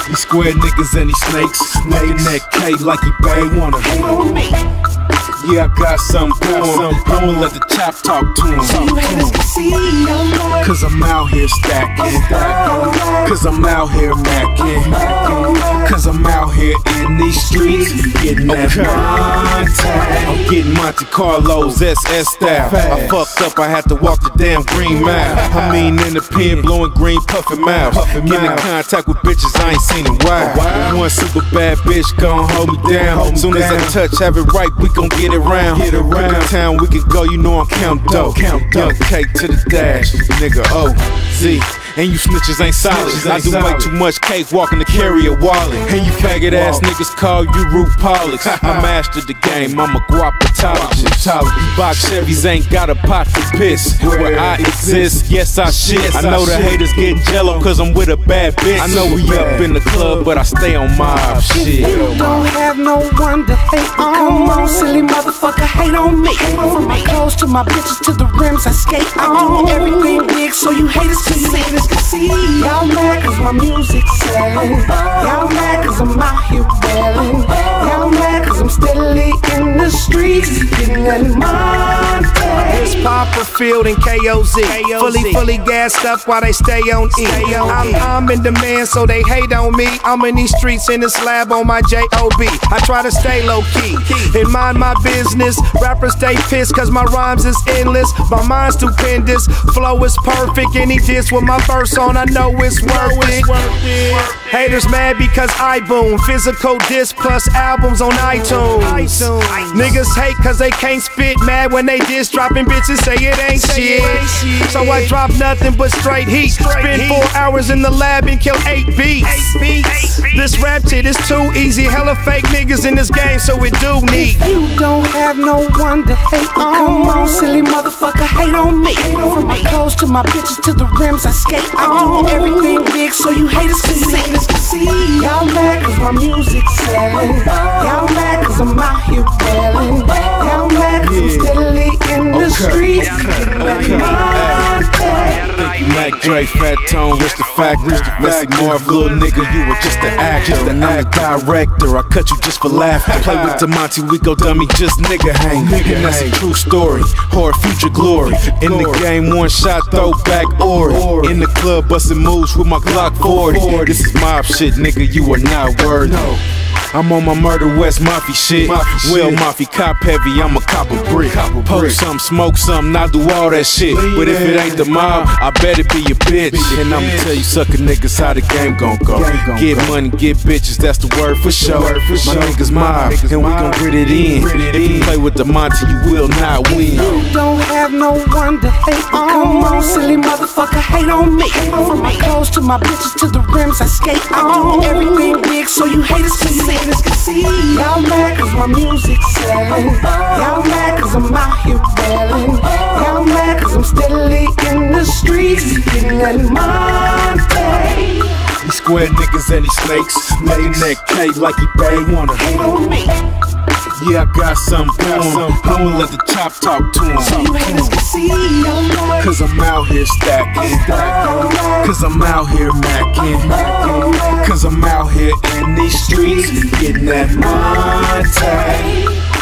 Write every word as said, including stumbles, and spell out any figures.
These square niggas and these snakes, smoking that K like he bang wanna hate on me. Yeah, I got something going, I'ma let the chop talk to him. Cause I'm out here stacking, cause I'm out here macking, cause I'm out here in these streets getting that Monte. I'm getting Monte Carlos S S style. I fucked up, I had to walk the damn green mile. I mean in the pen, blowing green, puffin' mouth. Getting in contact with bitches I ain't seen in a while. One super bad bitch gon' hold me down. Soon as I touch, have it right, we gon' get it round. Get around town, we can go, you know I'm count dope. Count dope. K to the dash, nigga O Z. And you snitches ain't solid. I do way too much cake walking to carry a wallet. And you faggot ass niggas call you root polics. I mastered the game, I'm a guapatologist. Box Chevys ain't got a pot to piss. Where I exist, yes I shit. I know the haters get jello cause I'm with a bad bitch. I know we up in the club, but I stay on my shit. You don't have no one to hate on. Come on, silly motherfucker, hate on me. From my clothes to my bitches to the rims I skate. I do everything big so you haters can see. Y'all mad cause my music's selling. Y'all mad cause I'm out here wailing. Y'all mad cause I'm steadily in the streets getting that money. It's Popperfield and K O Z, fully, fully gassed up while they stay on E. I'm, I'm in demand so they hate on me. I'm in these streets in this lab on my J O B. I try to stay low key and mind my business. Rappers stay pissed cause my rhymes is endless. My mind's stupendous, flow is perfect. Any diss with my verse on, I know it's worth it. Haters mad because I boom. Physical disc plus albums on iTunes. Niggas hate cause they can't spit. Mad when they diss dropping bitches say it ain't shit. So I drop nothing but straight heat. Spend four hours in the lab and kill eight beats. This rap shit is too easy. Hella fake niggas in this game, so it do need. You don't have no one to hate on. Come on, silly motherfucker, hate on me. From my clothes to my bitches to the rims I skate. I do everything big so you haters can see. Y'all mad cause my music's selling. Y'all mad cause I'm out here wailing. Y'all mad cause I'm steadily in the streets getting that money. Thank you, Mac Dre, Fat Tone, Rich the Fact, Rich the Fact, Marv, little nigga, you were just an actor. I'm the director, I cut you just for laughter. Play with DeMonte, we go dummy, just nigga hang. And that's a true story, horror future glory. In the game, one shot, throwback Ori. In the club, busting moves with my Glock forty. This is mob shit, nigga, you are not worthy. I'm on my Murder West Mafia shit. Mafia Will shit. Mafia cop heavy, I'm a cop a brick. Poke some, smoke some, I do all that shit. But if it ain't the mob, I bet it be your bitch. And I'ma tell you sucker niggas how the game gon' go. Get money, get bitches, that's the word for sure. My niggas mob, and we gon' grit it in. If you play with DeMonte, you will not win. You don't have no one to hate on. Come on, silly motherfucker, hate on me. From my clothes to my bitches to the rims I skate. I do everything big so you haters can see. Y'all mad cause my music's selling. Y'all mad cause I'm out here wailing. Y'all mad cause I'm steadily in the streets getting that money. These square niggas and these snakes, smoking that K like he bang wanna hate on me. Yeah, I got something going, I'ma let the chop talk to him. Cause I'm out here stacking, cause I'm out here macking, cause I'm out here in these streets getting that money.